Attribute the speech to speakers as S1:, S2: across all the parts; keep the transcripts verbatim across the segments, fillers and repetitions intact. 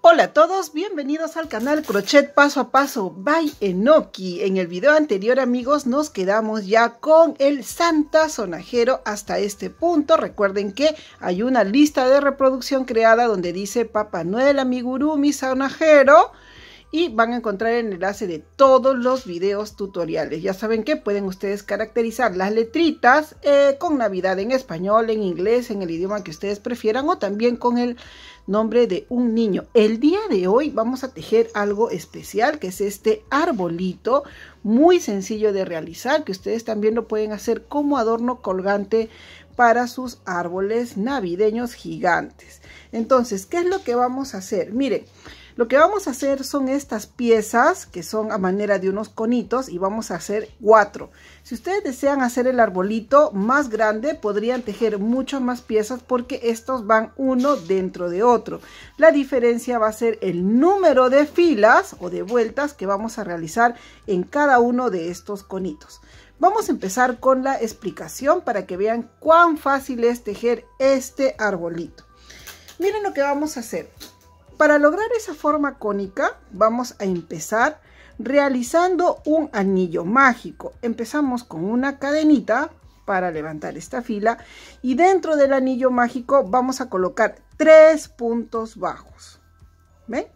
S1: Hola a todos, bienvenidos al canal Crochet Paso a Paso by Enoki. En el video anterior, amigos, nos quedamos ya con el Santa Sonajero hasta este punto. Recuerden que hay una lista de reproducción creada donde dice Papá Noel Amigurumi Sonajero y van a encontrar el enlace de todos los videos tutoriales. Ya saben que pueden ustedes caracterizar las letritas eh, con Navidad en español, en inglés, en el idioma que ustedes prefieran o también con el nombre de un niño. El día de hoy vamos a tejer algo especial, que es este arbolito muy sencillo de realizar, que ustedes también lo pueden hacer como adorno colgante para sus árboles navideños gigantes. Entonces, ¿qué es lo que vamos a hacer? Miren, lo que vamos a hacer son estas piezas que son a manera de unos conitos y vamos a hacer cuatro. Si ustedes desean hacer el arbolito más grande, podrían tejer muchas más piezas porque estos van uno dentro de otro. La diferencia va a ser el número de filas o de vueltas que vamos a realizar en cada uno de estos conitos. Vamos a empezar con la explicación para que vean cuán fácil es tejer este arbolito. Miren lo que vamos a hacer. Para lograr esa forma cónica, vamos a empezar realizando un anillo mágico. Empezamos con una cadenita para levantar esta fila y dentro del anillo mágico vamos a colocar tres puntos bajos. ¿Ven?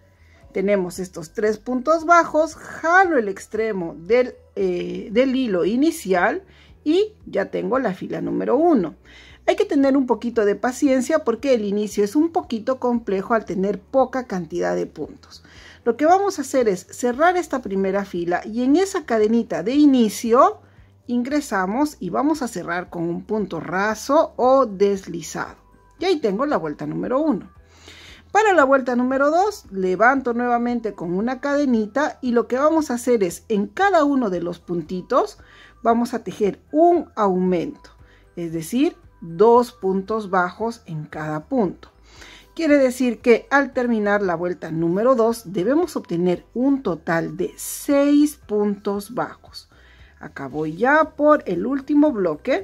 S1: Tenemos estos tres puntos bajos, jalo el extremo del, eh, del hilo inicial y ya tengo la fila número uno. Hay que tener un poquito de paciencia porque el inicio es un poquito complejo al tener poca cantidad de puntos. Lo que vamos a hacer es cerrar esta primera fila y en esa cadenita de inicio ingresamos y vamos a cerrar con un punto raso o deslizado. Y ahí tengo la vuelta número uno. Para la vuelta número dos, levanto nuevamente con una cadenita y lo que vamos a hacer es en cada uno de los puntitos vamos a tejer un aumento, es decir, dos puntos bajos en cada punto. Quiere decir que al terminar la vuelta número dos debemos obtener un total de seis puntos bajos. Acá voy ya por el último bloque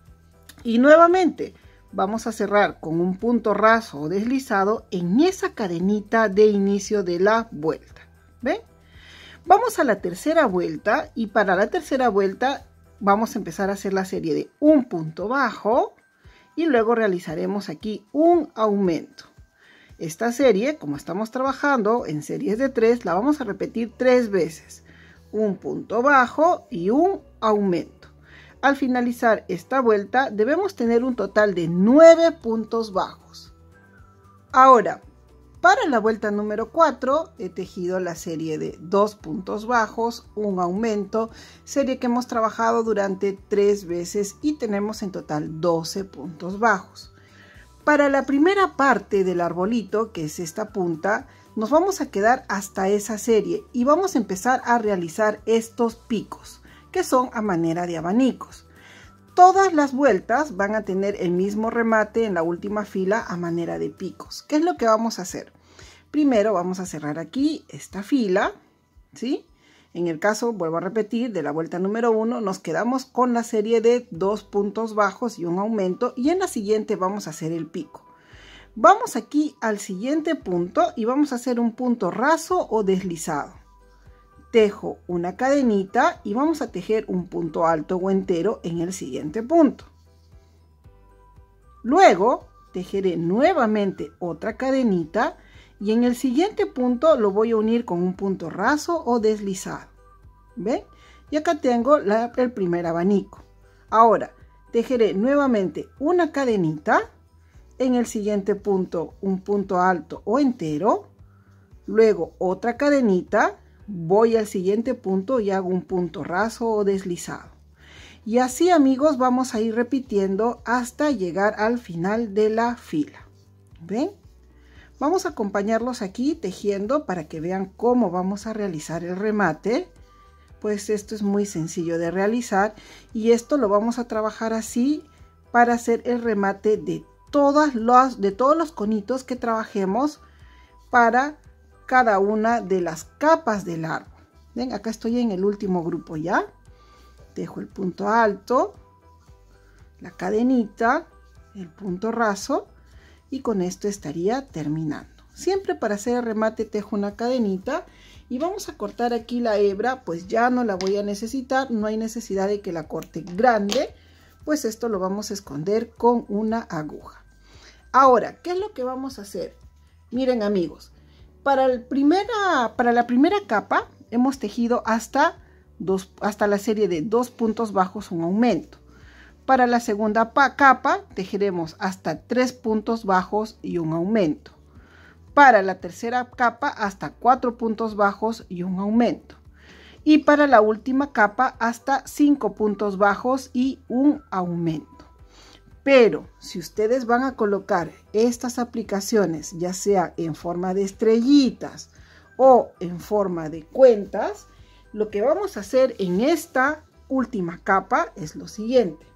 S1: y nuevamente vamos a cerrar con un punto raso o deslizado en esa cadenita de inicio de la vuelta. ¿Ven? Vamos a la tercera vuelta y para la tercera vuelta vamos a empezar a hacer la serie de un punto bajo y luego realizaremos aquí un aumento. Esta serie, como estamos trabajando en series de tres, la vamos a repetir tres veces. Un punto bajo y un aumento. Al finalizar esta vuelta debemos tener un total de nueve puntos bajos. Ahora, para la vuelta número cuatro he tejido la serie de dos puntos bajos, un aumento, serie que hemos trabajado durante tres veces y tenemos en total doce puntos bajos. Para la primera parte del arbolito, que es esta punta, nos vamos a quedar hasta esa serie y vamos a empezar a realizar estos picos, que son a manera de abanicos. Todas las vueltas van a tener el mismo remate en la última fila a manera de picos. ¿Qué es lo que vamos a hacer? Primero vamos a cerrar aquí esta fila, ¿sí? En el caso, vuelvo a repetir, de la vuelta número uno, nos quedamos con la serie de dos puntos bajos y un aumento y en la siguiente vamos a hacer el pico. Vamos aquí al siguiente punto y vamos a hacer un punto raso o deslizado. Tejo una cadenita y vamos a tejer un punto alto o entero en el siguiente punto. Luego tejeré nuevamente otra cadenita y en el siguiente punto lo voy a unir con un punto raso o deslizado. ¿Ven? Y acá tengo la, el primer abanico. Ahora tejeré nuevamente una cadenita, en el siguiente punto un punto alto o entero, luego otra cadenita, voy al siguiente punto y hago un punto raso o deslizado. Y así, amigos, vamos a ir repitiendo hasta llegar al final de la fila. ¿Ven? Vamos a acompañarlos aquí tejiendo para que vean cómo vamos a realizar el remate. Pues esto es muy sencillo de realizar y esto lo vamos a trabajar así para hacer el remate de, todas las, de todos los conitos que trabajemos para cada una de las capas del árbol. Ven, acá estoy en el último grupo ya. Dejo el punto alto, la cadenita, el punto raso y con esto estaría terminando. Siempre para hacer el remate tejo una cadenita y vamos a cortar aquí la hebra, pues ya no la voy a necesitar, no hay necesidad de que la corte grande, pues esto lo vamos a esconder con una aguja. Ahora, ¿qué es lo que vamos a hacer? Miren amigos, para, el primera, para la primera capa hemos tejido hasta, dos, hasta la serie de dos puntos bajos, un aumento. Para la segunda capa tejeremos hasta tres puntos bajos y un aumento. Para la tercera capa hasta cuatro puntos bajos y un aumento. Y para la última capa hasta cinco puntos bajos y un aumento. Pero si ustedes van a colocar estas aplicaciones, ya sea en forma de estrellitas o en forma de cuentas, lo que vamos a hacer en esta última capa es lo siguiente.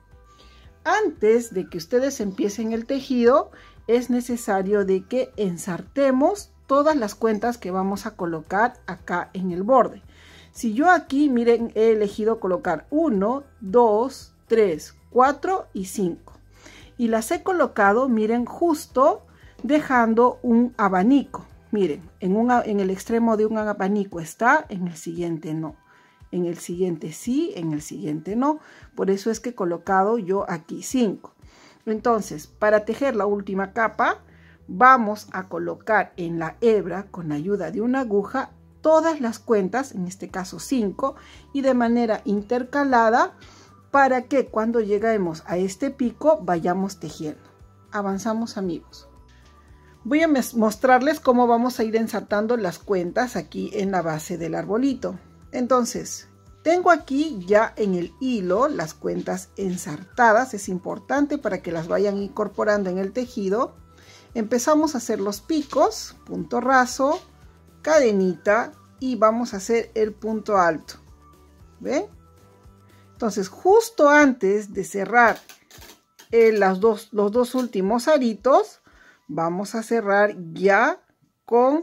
S1: Antes de que ustedes empiecen el tejido, es necesario de que ensartemos todas las cuentas que vamos a colocar acá en el borde. Si yo aquí, miren, he elegido colocar uno, dos, tres, cuatro y cinco. Y las he colocado, miren, justo dejando un abanico. Miren, en, una, en el extremo de un abanico está, en el siguiente no. En el siguiente sí, en el siguiente no. Por eso es que he colocado yo aquí cinco. Entonces, para tejer la última capa, vamos a colocar en la hebra, con ayuda de una aguja, todas las cuentas, en este caso cinco, y de manera intercalada, para que cuando lleguemos a este pico vayamos tejiendo. Avanzamos amigos. Voy a mostrarles cómo vamos a ir ensartando las cuentas aquí en la base del arbolito. Entonces, tengo aquí ya en el hilo las cuentas ensartadas. Es importante para que las vayan incorporando en el tejido. Empezamos a hacer los picos, punto raso, cadenita y vamos a hacer el punto alto. ¿Ven? Entonces, justo antes de cerrar eh, las dos, los dos últimos aritos, vamos a cerrar ya con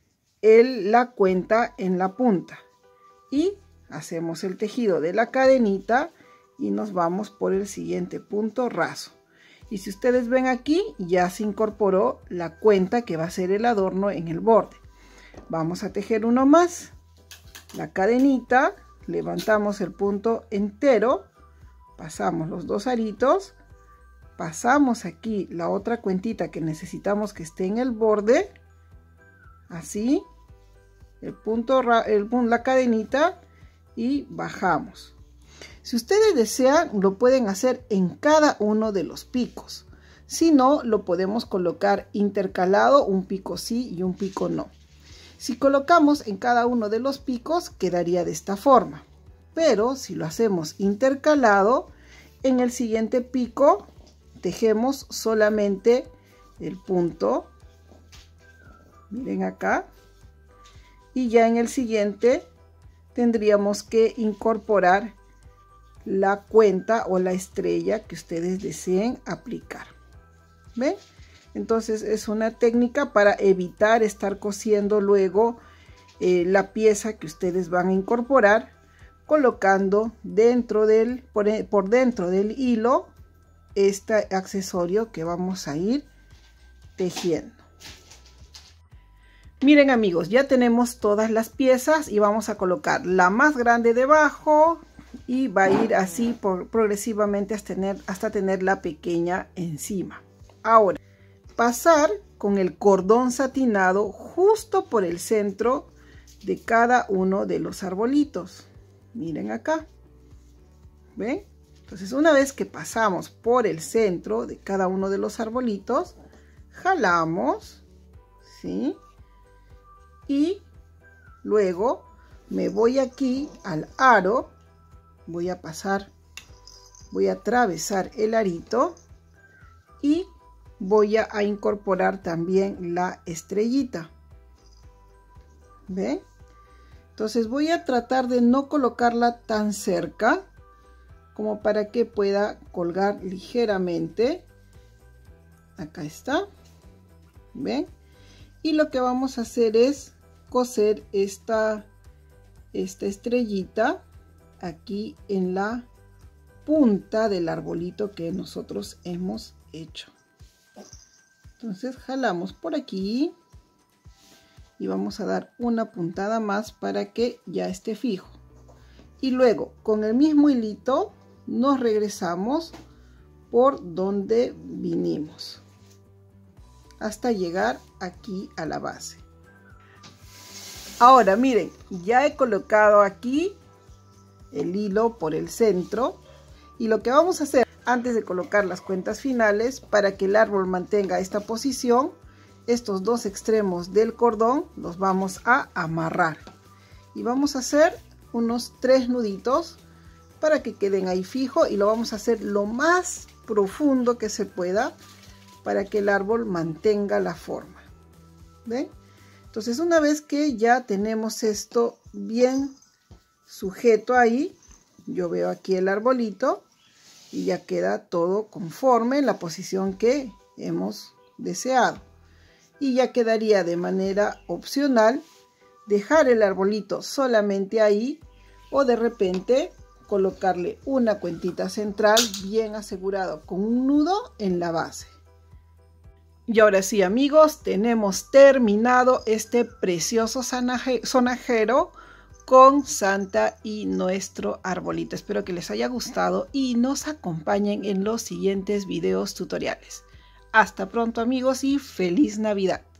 S1: el, la cuenta en la punta. Y hacemos el tejido de la cadenita y nos vamos por el siguiente punto raso. Y si ustedes ven aquí, ya se incorporó la cuenta que va a ser el adorno en el borde. Vamos a tejer uno más, la cadenita. Levantamos el punto entero, pasamos los dos aritos, pasamos aquí la otra cuentita que necesitamos que esté en el borde, así, el punto, el, la cadenita y bajamos. Si ustedes desean, lo pueden hacer en cada uno de los picos. Si no, lo podemos colocar intercalado, un pico sí y un pico no. Si colocamos en cada uno de los picos, quedaría de esta forma. Pero si lo hacemos intercalado, en el siguiente pico tejemos solamente el punto. Miren acá. Y ya en el siguiente tendríamos que incorporar la cuenta o la estrella que ustedes deseen aplicar. ¿Ven? Entonces es una técnica para evitar estar cosiendo luego eh, la pieza que ustedes van a incorporar, colocando dentro del, por, por dentro del hilo este accesorio que vamos a ir tejiendo. Miren amigos, ya tenemos todas las piezas y vamos a colocar la más grande debajo y va a ir así por, progresivamente hasta tener, hasta tener la pequeña encima. Ahora, pasar con el cordón satinado justo por el centro de cada uno de los arbolitos. Miren acá. ¿Ven? Entonces, una vez que pasamos por el centro de cada uno de los arbolitos, jalamos, ¿sí? Y luego me voy aquí al aro, voy a pasar, voy a atravesar el arito y voy a, a incorporar también la estrellita. ¿Ven? Entonces voy a tratar de no colocarla tan cerca como para que pueda colgar ligeramente. Acá está. ¿Ven? Y lo que vamos a hacer es coser esta, esta estrellita aquí en la punta del arbolito que nosotros hemos hecho. Entonces jalamos por aquí y vamos a dar una puntada más para que ya esté fijo. Y luego con el mismo hilito nos regresamos por donde vinimos hasta llegar aquí a la base. Ahora miren, ya he colocado aquí el hilo por el centro, y lo que vamos a hacer antes de colocar las cuentas finales, para que el árbol mantenga esta posición, estos dos extremos del cordón los vamos a amarrar y vamos a hacer unos tres nuditos para que queden ahí fijo, y lo vamos a hacer lo más profundo que se pueda para que el árbol mantenga la forma. ¿Ven? Entonces, una vez que ya tenemos esto bien sujeto ahí, yo veo aquí el arbolito y ya queda todo conforme en la posición que hemos deseado. Y ya quedaría de manera opcional dejar el arbolito solamente ahí, o de repente colocarle una cuentita central bien asegurado con un nudo en la base. Y ahora sí, amigos, tenemos terminado este precioso sonajero con Santa y nuestro arbolito. Espero que les haya gustado y nos acompañen en los siguientes videos tutoriales. Hasta pronto, amigos, y feliz Navidad.